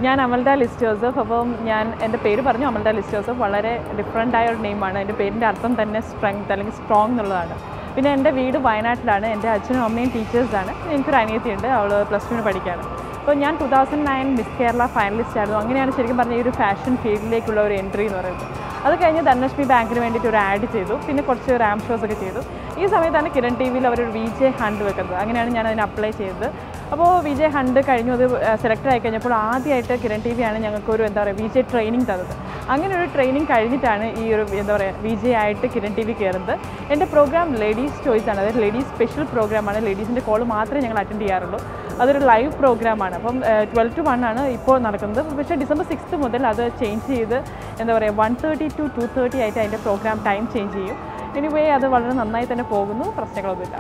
ഞാൻ അമൽഡ ലിസ് ജോസഫ്. അപ്പം എൻ്റെ പേര് പറഞ്ഞു അമൽഡ ലിസ് ജോസഫ്. വളരെ ഡിഫറെൻ്റ് ആയ ഒരു നെയിമാണ്. എൻ്റെ പേരിൻ്റെ അർത്ഥം തന്നെ സ്ട്രെങ്ത് അല്ലെങ്കിൽ സ്ട്രോങ് എന്നുള്ളതാണ്. പിന്നെ എൻ്റെ വീട് വയനാട്ടിലാണ്. എൻ്റെ അച്ഛനും അമ്മയും ടീച്ചേഴ്സാണ്. എനിക്കൊരു അനിയത്തിയുണ്ട്, അവൾ +2 പഠിക്കുകയാണ്. അപ്പോൾ ഞാൻ 2009 മിസ് കേരള ഫൈനലിസ്റ്റ് ആയിരുന്നു. അങ്ങനെയാണ് ശരിക്കും പറഞ്ഞ ഈ ഒരു ഫാഷൻ ഫീൽഡിലേക്കുള്ള ഒരു എൻട്രി എന്ന് പറയുന്നത്. അത് കഴിഞ്ഞ് ധനലക്ഷ്മി ബാങ്കിന് വേണ്ടിയിട്ട് ഒരു ആഡ് ചെയ്തു, പിന്നെ കുറച്ച് റാം ഷോസ് ഒക്കെ ചെയ്തു. ഈ സമയത്താണ് കിരൺ ടി വിയിൽ അവരൊരു VJ ഹണ്ട് വെക്കുന്നത്. അങ്ങനെയാണ് ഞാൻ അതിന് അപ്ലൈ ചെയ്തത്. അപ്പോൾ VJ ഹണ്ട് കഴിഞ്ഞു, അത് സെലക്ട് ആയി കഴിഞ്ഞപ്പോൾ ആദ്യമായിട്ട് കിരൺ ടി വിയാണ് ഞങ്ങൾക്കൊരു VJ ട്രെയിനിങ് തന്നത്. അങ്ങനെ ഒരു ട്രെയിനിങ് കഴിഞ്ഞിട്ടാണ് ഈ ഒരു VJ ആയിട്ട് കിരൺ ടി വി കയറുന്നത്. എൻ്റെ പ്രോഗ്രാം ലേഡീസ് ചോയ്സ് ആണ്, അതായത് ലേഡീസ് സ്പെഷ്യൽ പ്രോഗ്രാമാണ്. ലേഡീസിൻ്റെ കോൾ മാത്രമേ ഞങ്ങൾ അറ്റൻഡ് ചെയ്യാറുള്ളൂ. അതൊരു ലൈവ് പ്രോഗ്രാമാണ്. അപ്പം 12 to 1 ആണ് ഇപ്പോൾ നടക്കുന്നത്. പക്ഷേ December 6 മുതൽ അത് ചേഞ്ച് ചെയ്ത് 1:30 to 2:30 ആയിട്ട് അതിൻ്റെ പ്രോഗ്രാം ടൈം ചേഞ്ച് ചെയ്യും. എനിവേ അത് വളരെ നന്നായി തന്നെ പോകുന്നു, പ്രശ്നങ്ങളൊന്നുമില്ല.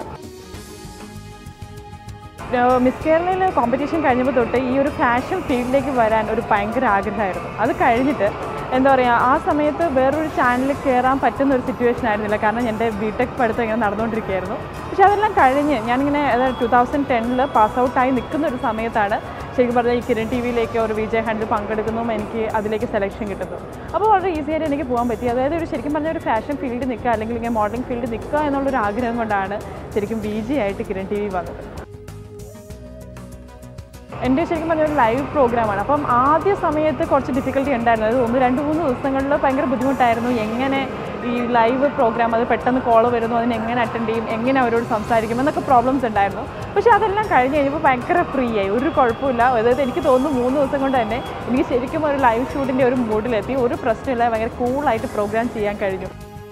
മിസ് കേരളയിൽ കോമ്പറ്റീഷൻ കഴിഞ്ഞപ്പോൾ തൊട്ട് ഈ ഒരു ഫാഷൻ ഫീൽഡിലേക്ക് വരാൻ ഒരു ഭയങ്കര ആഗ്രഹമായിരുന്നു. അത് കഴിഞ്ഞിട്ട് ആ സമയത്ത് വേറൊരു ചാനലിൽ കയറാൻ പറ്റുന്ന ഒരു സിറ്റുവേഷൻ ആയിരുന്നില്ല. കാരണം എൻ്റെ BTech പഠിത്തം ഇങ്ങനെ നടന്നുകൊണ്ടിരിക്കുകയായിരുന്നു. പക്ഷേ അതെല്ലാം കഴിഞ്ഞ് ഞാനിങ്ങനെ 2010 പാസ് ഔട്ടായി നിൽക്കുന്ന ഒരു സമയത്താണ് ശരിക്കും പറഞ്ഞാൽ ഈ കിരൺ ടി വിയിലേക്ക് ഒരു VJ ഹണ്ടിൽ പങ്കെടുക്കുന്നതും എനിക്ക് അതിലേക്ക് സെലക്ഷൻ കിട്ടുന്നു. അപ്പോൾ വളരെ ഈസി ആയിട്ട് എനിക്ക് പോകാൻ പറ്റി. അതായത് ശരിക്കും പറഞ്ഞാൽ ഒരു ഫാഷൻ ഫീൽഡിൽ നിൽക്കുക അല്ലെങ്കിൽ ഇങ്ങനെ മോഡലിംഗ് ഫീൽഡിൽ നിൽക്കുക എന്നുള്ളൊരു ആഗ്രഹം കൊണ്ടാണ് ശരിക്കും VJ ആയിട്ട് കിരൺ ടി വി വന്നത്. എൻ്റെ ശരിക്കും പറഞ്ഞൊരു ലൈവ് പ്രോഗ്രാമാണ്. അപ്പം ആദ്യ സമയത്ത് കുറച്ച് ഡിഫിക്കൽട്ടി ഉണ്ടായിരുന്നു. അത് 1-2-3 ദിവസങ്ങളിൽ ഭയങ്കര ബുദ്ധിമുട്ടായിരുന്നു. എങ്ങനെ ഈ ലൈവ് പ്രോഗ്രാം അത് പെട്ടെന്ന് കോൾ വരുന്നു, അതിന് എങ്ങനെ അറ്റൻഡ് ചെയ്യും, എങ്ങനെ അവരോട് സംസാരിക്കും എന്നൊക്കെ പ്രോബ്ലംസ് ഉണ്ടായിരുന്നു. പക്ഷേ അതെല്ലാം കഴിഞ്ഞ് കഴിഞ്ഞപ്പോൾ ഭയങ്കര ഫ്രീ ആയി, ഒരു കുഴപ്പമില്ല. അതായത് എനിക്ക് തോന്നുന്നു 3 ദിവസം കൊണ്ട് തന്നെ എനിക്ക് ശരിക്കും ഒരു ലൈവ് ഷൂട്ടിൻ്റെ ഒരു മൂഡിലെത്തി. ഒരു പ്രശ്നമില്ല, ഭയങ്കര കൂളായിട്ട് പ്രോഗ്രാം ചെയ്യാൻ കഴിഞ്ഞു.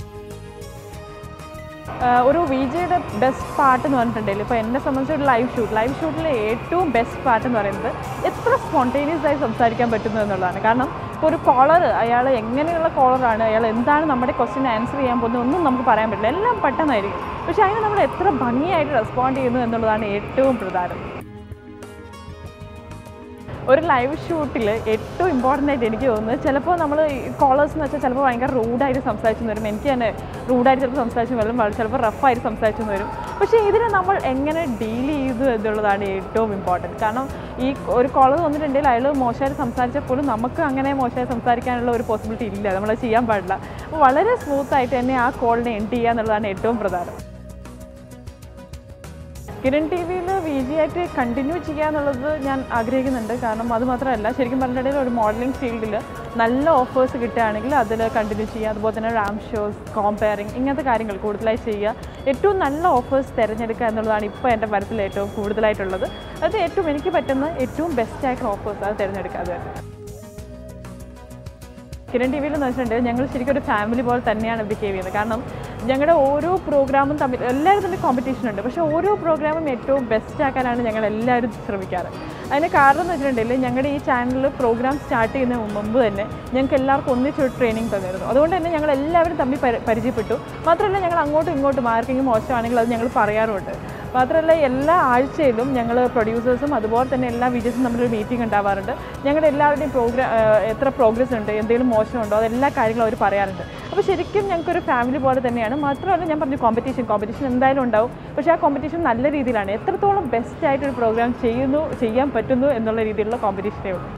ഒരു VJയുടെ ബെസ്റ്റ് പാർട്ട് എന്ന് പറഞ്ഞിട്ടുണ്ടെങ്കിൽ ഇപ്പോൾ എന്നെ സംബന്ധിച്ച് ഒരു ലൈവ് ഷൂട്ടിലെ ഏറ്റവും ബെസ്റ്റ് പാർട്ട് എന്ന് പറയുന്നത് എത്ര സ്പോണ്ടേനിയസ് ആയി സംസാരിക്കാൻ പറ്റുന്നു എന്നുള്ളതാണ്. കാരണം ഇപ്പോൾ ഒരു കോളർ, അയാൾ എങ്ങനെയുള്ള കോളറാണ്, അയാൾ എന്താണ് നമ്മുടെ ക്വസ്റ്റ്യൻ ആൻസർ ചെയ്യാൻ പോകുന്നത് ഒന്നും നമുക്ക് പറയാൻ പറ്റില്ല. എല്ലാം പെട്ടെന്നായിരിക്കും. പക്ഷേ അതിന് നമ്മൾ എത്ര ഭംഗിയായിട്ട് റെസ്പോണ്ട് ചെയ്യുന്നു എന്നുള്ളതാണ് ഏറ്റവും പ്രധാനം. ഒരു ലൈവ് ഷൂട്ടിൽ ഏറ്റവും ഇമ്പോർട്ടൻ്റ് ആയിട്ട് എനിക്ക് തോന്നുന്നത്, ചിലപ്പോൾ നമ്മൾ കോളേഴ്സ് എന്ന് വെച്ചാൽ ചിലപ്പോൾ ഭയങ്കര റൂഡായിട്ട് സംസാരിച്ചെന്ന് വരും. എനിക്ക് തന്നെ റൂഡായിട്ട് ചിലപ്പോൾ സംസാരിച്ചു വരും, ചിലപ്പോൾ റഫായിട്ട് സംസാരിച്ചെന്ന് വരും. പക്ഷേ ഇതിനെ നമ്മൾ എങ്ങനെ ഡീൽ ചെയ്തു എന്നുള്ളതാണ് ഏറ്റവും ഇമ്പോർട്ടൻറ്റ്. കാരണം ഈ ഒരു കോളർ വന്നിട്ടുണ്ടെങ്കിൽ അയാൾ മോശമായിട്ട് സംസാരിച്ചാൽ പോലും നമുക്ക് അങ്ങനെ മോശമായി സംസാരിക്കാനുള്ള ഒരു പോസിബിലിറ്റി ഇല്ല, നമ്മളത് ചെയ്യാൻ പാടില്ല. അപ്പോൾ വളരെ സ്മൂത്തായിട്ട് തന്നെ ആ കോളിനെ എൻഡ് ചെയ്യുക എന്നുള്ളതാണ് ഏറ്റവും പ്രധാനം. കിരൺ ടി വിയിൽ VJ ആയിട്ട് കണ്ടിന്യൂ ചെയ്യുക എന്നുള്ളത് ഞാൻ ആഗ്രഹിക്കുന്നുണ്ട്. കാരണം അതുമാത്രമല്ല, ശരിക്കും പറഞ്ഞിട്ടുണ്ടെങ്കിൽ ഒരു മോഡലിംഗ് ഫീൽഡിൽ നല്ല ഓഫേഴ്സ് കിട്ടുകയാണെങ്കിൽ അതിൽ കണ്ടിന്യൂ ചെയ്യുക. അതുപോലെ തന്നെ റാം ഷോസ്, കോമ്പയറിങ്, ഇങ്ങനത്തെ കാര്യങ്ങൾ കൂടുതലായി ചെയ്യുക. ഏറ്റവും നല്ല ഓഫേഴ്സ് തിരഞ്ഞെടുക്കുക എന്നുള്ളതാണ് ഇപ്പോൾ എൻ്റെ മനസ്സിൽ ഏറ്റവും കൂടുതലായിട്ടുള്ളത്. അത് ഏറ്റവും എനിക്ക് പറ്റുന്ന ഏറ്റവും ബെസ്റ്റ് ആയിട്ടുള്ള ഓഫേഴ്സ് അത് തിരഞ്ഞെടുക്കുക. അത് കിരൺ ടി വിയിൽ എന്ന് വെച്ചിട്ടുണ്ടെങ്കിൽ ഞങ്ങൾ ശരിക്കും ഒരു ഫാമിലി പോലെ തന്നെയാണ് ബിഹേവ് ചെയ്യുന്നത്. കാരണം ഞങ്ങളുടെ ഓരോ പ്രോഗ്രാമും തമ്മിൽ എല്ലാവരും തന്നെ കോമ്പറ്റീഷൻ ഉണ്ട്. പക്ഷേ ഓരോ പ്രോഗ്രാമും ഏറ്റവും ബെസ്റ്റ് ആക്കാനാണ് ഞങ്ങൾ എല്ലാവരും ശ്രമിക്കാറ്. അതിന് കാരണം എന്ന് വെച്ചിട്ടുണ്ടെങ്കിൽ ഞങ്ങളുടെ ഈ ചാനലിൽ പ്രോഗ്രാം സ്റ്റാർട്ട് ചെയ്യുന്നതിന് മുമ്പ് തന്നെ ഞങ്ങൾക്ക് എല്ലാവർക്കും ഒന്നിച്ചൊരു ട്രെയിനിങ് തന്നിരുന്നു. അതുകൊണ്ട് തന്നെ ഞങ്ങൾ എല്ലാവരും തമ്മിൽ പരിചയപ്പെട്ടു. മാത്രമല്ല ഞങ്ങൾ അങ്ങോട്ടും ഇങ്ങോട്ടും ആർക്കെങ്കിലും മോശമാണെങ്കിൽ അത് ഞങ്ങൾ പറയാറുമുണ്ട്. മാത്രമല്ല എല്ലാ ആഴ്ചയിലും ഞങ്ങൾ പ്രൊഡ്യൂസേഴ്സും അതുപോലെ തന്നെ എല്ലാ VJസും തമ്മിലൊരു മീറ്റിംഗ് ഉണ്ടാവാറുണ്ട്. ഞങ്ങളുടെ എല്ലാവരുടെയും എത്ര പ്രോഗ്രസ് ഉണ്ട്, എന്തെങ്കിലും മോശമുണ്ടോ, അതെല്ലാ കാര്യങ്ങളും അവർ പറയാറുണ്ട്. അപ്പോൾ ശരിക്കും ഞങ്ങൾക്കൊരു ഫാമിലി പോലെ തന്നെയാണ്. മാത്രമല്ല ഞാൻ പറഞ്ഞു കോമ്പറ്റീഷൻ എന്തായാലും ഉണ്ടാവും. പക്ഷേ ആ കോമ്പറ്റീഷൻ നല്ല രീതിയിലാണ്. എത്രത്തോളം ബെസ്റ്റായിട്ടൊരു പ്രോഗ്രാം ചെയ്യാൻ പറ്റുന്നു എന്നുള്ള രീതിയിലുള്ള കോമ്പറ്റീഷനേ ഉള്ളൂ.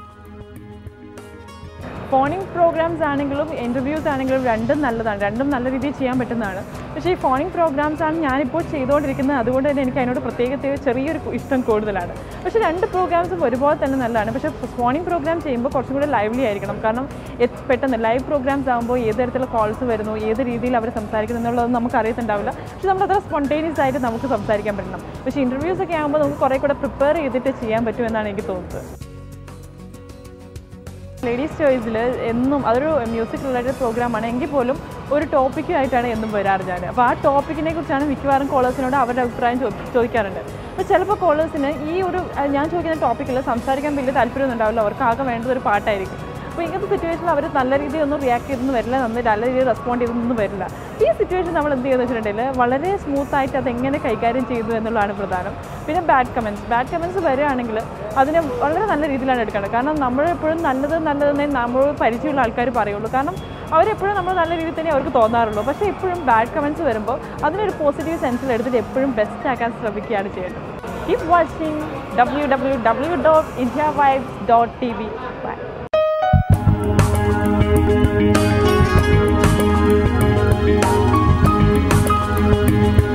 ഫോണിംഗ് പ്രോഗ്രാംസ് ആണെങ്കിലും ഇൻ്റർവ്യൂസ് ആണെങ്കിലും രണ്ടും നല്ലതാണ്, രണ്ടും നല്ല രീതിയിൽ ചെയ്യാൻ പറ്റുന്നതാണ്. പക്ഷേ ഈ ഫോണിംഗ് പ്രോഗ്രാംസാണ് ഞാനിപ്പോൾ ചെയ്തുകൊണ്ടിരിക്കുന്നത്. അതുകൊണ്ട് തന്നെ എനിക്ക് അതിനോട് പ്രത്യേകത്തെ ചെറിയൊരു ഇഷ്ടം കൂടുതലാണ്. പക്ഷേ രണ്ട് പ്രോഗ്രാംസും ഒരുപോലെ തന്നെ നല്ലതാണ്. പക്ഷേ ഫോണിംഗ് പ്രോഗ്രാം ചെയ്യുമ്പോൾ കുറച്ചും കൂടി ലൈവ്ലി ആയിരിക്കണം. കാരണം പെട്ടെന്ന് ലൈവ് പ്രോഗ്രാംസ് ആകുമ്പോൾ ഏത് തരത്തിലുള്ള കോൾസ് വരുന്നു, ഏത് രീതിയിൽ അവർ സംസാരിക്കുന്നു എന്നുള്ളതൊന്നും നമുക്ക് അറിയത്തുണ്ടാവില്ല. പക്ഷേ നമ്മളത്ര സ്പോണ്ടേനിയസ് ആയിട്ട് നമുക്ക് സംസാരിക്കാൻ പറ്റണം. പക്ഷേ ഇൻ്റർവ്യൂസ് ഒക്കെ ആകുമ്പോൾ നമുക്ക് കുറേ കൂടെ പ്രിപ്പയർ ചെയ്തിട്ട് ചെയ്യാൻ പറ്റുമെന്നാണ് എനിക്ക് തോന്നുന്നത്. ലേഡീസ് ചോയ്സിൽ എന്നും അതൊരു മ്യൂസിക് റിലേറ്റഡ് പ്രോഗ്രാമാണ് എങ്കിൽ പോലും ഒരു ടോപ്പിക്കുമായിട്ടാണ് എന്നും വരാറ് ഞാൻ. അപ്പോൾ ആ ടോപ്പിക്കിനെ കുറിച്ചാണ് മിക്കവാറും കോളേഴ്സിനോട് അവരുടെ അഭിപ്രായം ചോദിക്കാറുണ്ട്. അപ്പോൾ ചിലപ്പോൾ കോളേഴ്സിന് ഈ ഒരു ഞാൻ ചോദിക്കുന്ന ടോപ്പിക്കിൽ സംസാരിക്കാൻ വലിയ താല്പര്യമൊന്നും ഉണ്ടാവില്ല. അവർക്ക് ആകെ വേണ്ടത് ഒരു പാട്ടായിരിക്കും. അപ്പോൾ ഇങ്ങനത്തെ സിറ്റുവേഷനിൽ അവർ നല്ല രീതിയിൽ ഒന്നും റിയാക്ട് ചെയ്തൊന്നും വരില്ല, നല്ല രീതിയിൽ റെസ്പോണ്ട് ചെയ്തൊന്നും വരില്ല. ഈ സിറ്റുവേഷൻ നമ്മൾ എന്ത് ചെയ്യുന്നത് വെച്ചിട്ടുണ്ടെങ്കിൽ വളരെ സ്മൂത്തായിട്ട് അതെങ്ങനെ കൈകാര്യം ചെയ്തു എന്നുള്ളതാണ് പ്രധാനം. പിന്നെ ബാഡ് കമൻസ് വരികയാണെങ്കിൽ അതിനെ വളരെ നല്ല രീതിയിലാണ് എടുക്കേണ്ടത്. കാരണം നമ്മളെപ്പോഴും നല്ലതെന്നേ നമ്മൾ പരിചയമുള്ള ആൾക്കാർ പറയുള്ളൂ. കാരണം അവരെപ്പോഴും നമ്മൾ നല്ല രീതിയിൽ തന്നെ അവർക്ക് തോന്നാറുള്ളൂ. പക്ഷേ എപ്പോഴും ബാഡ് കമൻസ് വരുമ്പോൾ അതിനൊരു പോസിറ്റീവ് സെൻസിൽ എടുത്തിട്ട് എപ്പോഴും ബെസ്റ്റ് ആക്കാൻ ശ്രമിക്കുകയാണ് ചെയ്യേണ്ടത്. Keep watching www.indiavibes.tv. Bye.